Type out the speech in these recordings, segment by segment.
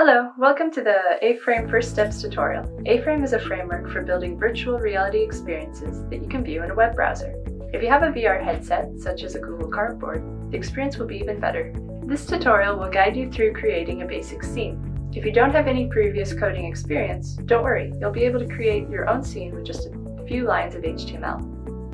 Hello, welcome to the A-Frame First Steps tutorial. A-Frame is a framework for building virtual reality experiences that you can view in a web browser. If you have a VR headset, such as a Google Cardboard, the experience will be even better. This tutorial will guide you through creating a basic scene. If you don't have any previous coding experience, don't worry, you'll be able to create your own scene with just a few lines of HTML.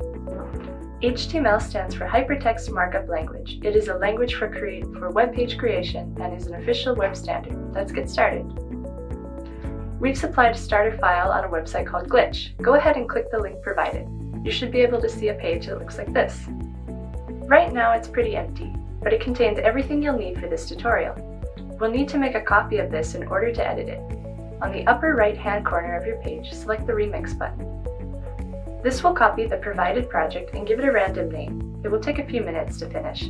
HTML stands for Hypertext Markup Language. It is a language for web page creation and is an official web standard. Let's get started. We've supplied a starter file on a website called Glitch. Go ahead and click the link provided. You should be able to see a page that looks like this. Right now it's pretty empty, but it contains everything you'll need for this tutorial. We'll need to make a copy of this in order to edit it. On the upper right-hand corner of your page, select the Remix button. This will copy the provided project and give it a random name. It will take a few minutes to finish.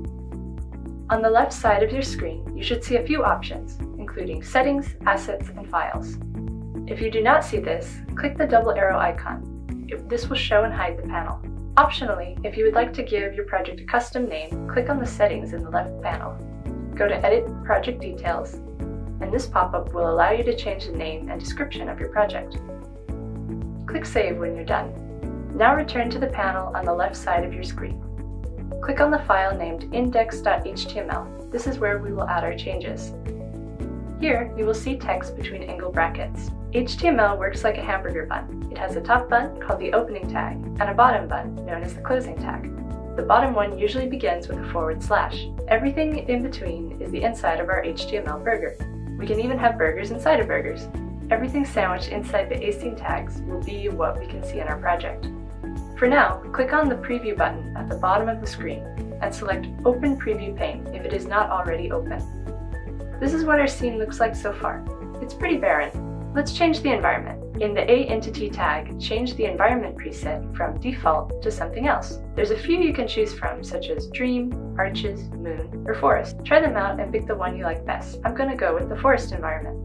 On the left side of your screen, you should see a few options, including Settings, Assets, and Files. If you do not see this, click the double arrow icon. This will show and hide the panel. Optionally, if you would like to give your project a custom name, click on the Settings in the left panel. Go to Edit Project Details, and this pop-up will allow you to change the name and description of your project. Click Save when you're done. Now return to the panel on the left side of your screen. Click on the file named index.html. This is where we will add our changes. Here, you will see text between angle brackets. HTML works like a hamburger bun. It has a top bun, called the opening tag, and a bottom bun, known as the closing tag. The bottom one usually begins with a /. Everything in between is the inside of our HTML burger. We can even have burgers inside of burgers. Everything sandwiched inside the ascene tags will be what we can see in our project. For now, click on the Preview button at the bottom of the screen and select Open Preview Pane if it is not already open. This is what our scene looks like so far. It's pretty barren. Let's change the environment. In the A-Entity tag, change the environment preset from default to something else. There's a few you can choose from, such as Dream, Arches, Moon, or Forest. Try them out and pick the one you like best. I'm going to go with the Forest environment.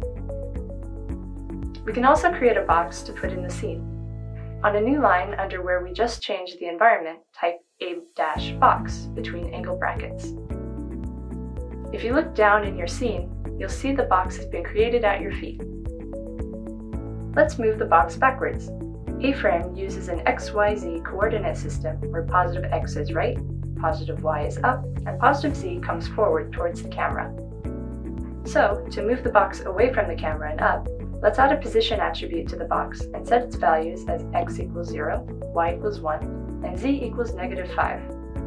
We can also create a box to put in the scene. On a new line under where we just changed the environment, type a-box between angle brackets. If you look down in your scene, you'll see the box has been created at your feet. Let's move the box backwards. A-Frame uses an XYZ coordinate system where positive X is right, positive Y is up, and positive Z comes forward towards the camera. So, to move the box away from the camera and up, let's add a position attribute to the box and set its values as x equals 0, y equals 1, and z equals -5.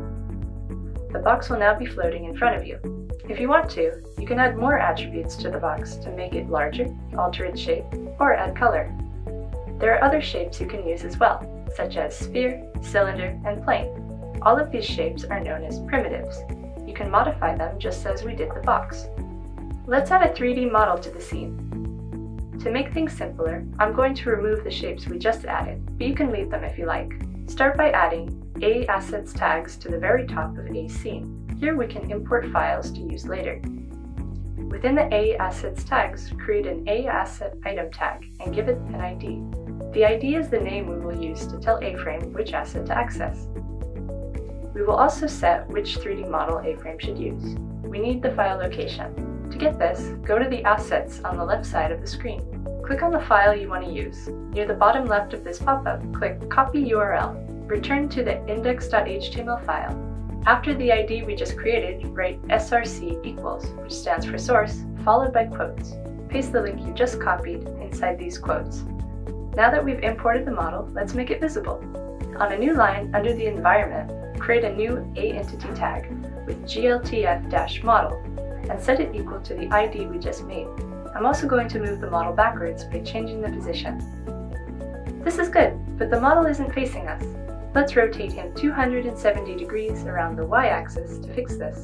The box will now be floating in front of you. If you want to, you can add more attributes to the box to make it larger, alter its shape, or add color. There are other shapes you can use as well, such as sphere, cylinder, and plane. All of these shapes are known as primitives. You can modify them just as we did the box. Let's add a 3D model to the scene. To make things simpler, I'm going to remove the shapes we just added, but you can leave them if you like. Start by adding A-Assets tags to the very top of A scene. Here we can import files to use later. Within the A-Assets tags, create an A-Asset item tag and give it an ID. The ID is the name we will use to tell A-Frame which asset to access. We will also set which 3D model A-Frame should use. We need the file location. To get this, go to the Assets on the left side of the screen. Click on the file you want to use. Near the bottom left of this pop-up, click Copy URL. Return to the index.html file. After the ID we just created, write src equals, which stands for source, followed by quotes. Paste the link you just copied inside these quotes. Now that we've imported the model, let's make it visible. On a new line under the environment, create a new A-Entity tag with gltf-model and set it equal to the ID we just made. I'm also going to move the model backwards by changing the position. This is good, but the model isn't facing us. Let's rotate him 270 degrees around the y-axis to fix this.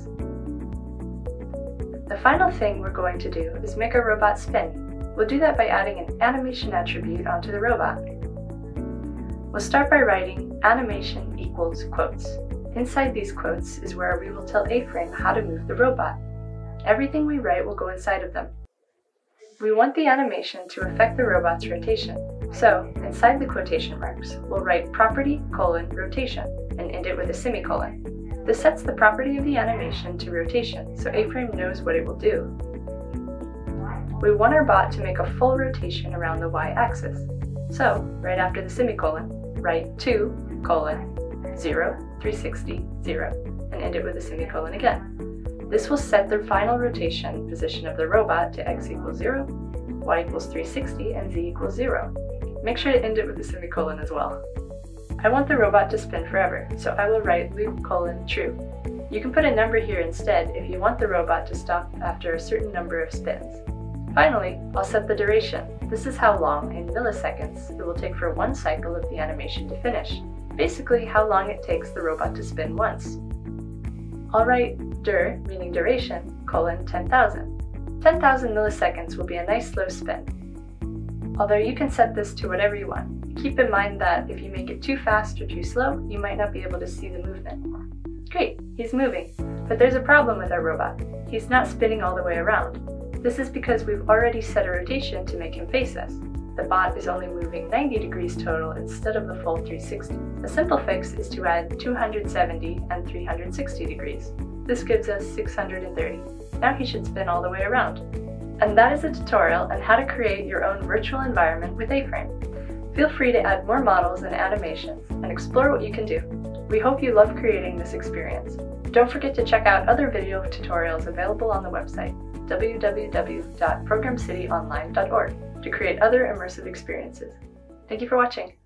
The final thing we're going to do is make our robot spin. We'll do that by adding an animation attribute onto the robot. We'll start by writing animation equals quotes. Inside these quotes is where we will tell A-Frame how to move the robot. Everything we write will go inside of them. We want the animation to affect the robot's rotation, so inside the quotation marks, we'll write property: rotation and end it with a semicolon. This sets the property of the animation to rotation, so A-Frame knows what it will do. We want our bot to make a full rotation around the y-axis. So, right after the semicolon, write 2, 0, 360, 0, and end it with a semicolon again. This will set the final rotation position of the robot to x equals 0, y equals 360, and z equals 0. Make sure to end it with a semicolon as well. I want the robot to spin forever, so I will write loop : true. You can put a number here instead if you want the robot to stop after a certain number of spins. Finally, I'll set the duration. This is how long, in milliseconds, it will take for one cycle of the animation to finish. Basically, how long it takes the robot to spin once. I'll write dur, meaning duration, : 10,000. 10,000 milliseconds will be a nice slow spin. Although you can set this to whatever you want. Keep in mind that if you make it too fast or too slow, you might not be able to see the movement. Great, he's moving, but there's a problem with our robot. He's not spinning all the way around. This is because we've already set a rotation to make him face us. The bot is only moving 90 degrees total instead of the full 360. A simple fix is to add 270 and 360 degrees. This gives us 630. Now he should spin all the way around. And that is a tutorial on how to create your own virtual environment with A-Frame. Feel free to add more models and animations and explore what you can do. We hope you love creating this experience. Don't forget to check out other video tutorials available on the website, www.programcityonline.org, to create other immersive experiences. Thank you for watching.